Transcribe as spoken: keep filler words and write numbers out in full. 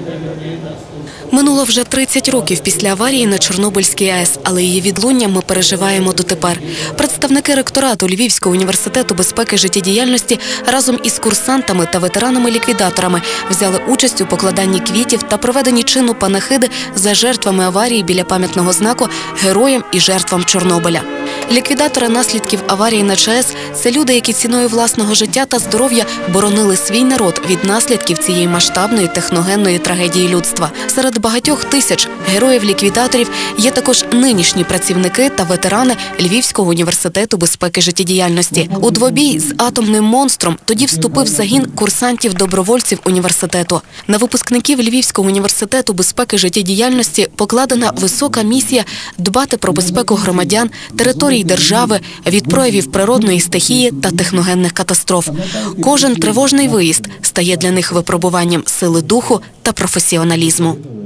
Минуло вже тридцять років після аварії на Чорнобильській АЕС, але її відлуння ми переживаємо дотепер. Представники ректорату Львівського університету безпеки і життєдіяльності разом із курсантами та ветеранами-ліквідаторами взяли участь у покладанні квітів та проведенні чину панахиди за жертвами аварії біля пам'ятного знаку «Героям і жертвам Чорнобиля». Ліквідатори наслідків аварії на ЧАЕС – це люди, які ціною власного життя та здоров'я боронили свій народ від наслідків цієї масштабної техногенної трагедії людства. Серед багатьох тисяч героїв-ліквідаторів є також нинішні працівники та ветерани Львівського університету безпеки і життєдіяльності. У двобій з атомним монстром тоді вступив загін курсантів-добровольців університету. На випускників Львівського університету безпеки і життєдіяльності покладена висока місія дбати про безпеку громадян, територій держави від проявів природної стихії та техногенних катастроф. Кожен тривожний виїзд стає для них випробуванням сили духу та професіоналізму.